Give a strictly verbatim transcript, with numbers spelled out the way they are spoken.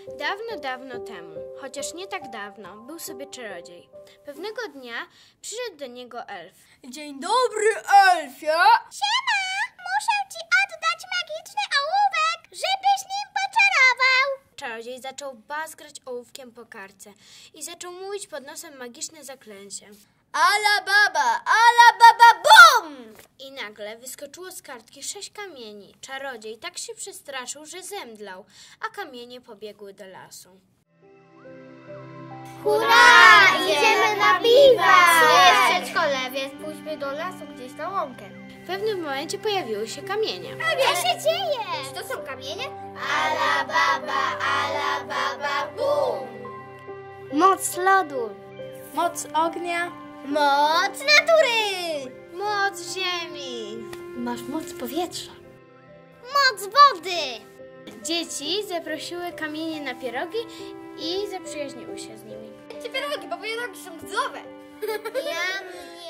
Dawno, dawno temu, chociaż nie tak dawno, był sobie czarodziej. Pewnego dnia przyszedł do niego elf. Dzień dobry, elfie! Siema! Muszę ci oddać magiczny ołówek, żebyś nim poczarował. Czarodziej zaczął bazgrać ołówkiem po kartce i zaczął mówić pod nosem magiczne zaklęcie. Ala baba, ala baba, bum! I nagle wyskoczyło z kartki sześć kamieni. Czarodziej tak się przestraszył, że zemdlał, a kamienie pobiegły do lasu. Hurra! Idziemy na biwak! Jest przedszkole, więc pójdźmy do lasu gdzieś na łąkę. W pewnym momencie pojawiły się kamienie. Co się dzieje? Czy to są kamienie? Ala baba, ala baba, bum! Moc lodu. Moc ognia. Moc natury! Moc ziemi! Masz moc powietrza. Moc wody! Dzieci zaprosiły kamienie na pierogi i zaprzyjaźniły się z nimi. Ci pierogi, bo pierogi są zdrowe. Ja mnie.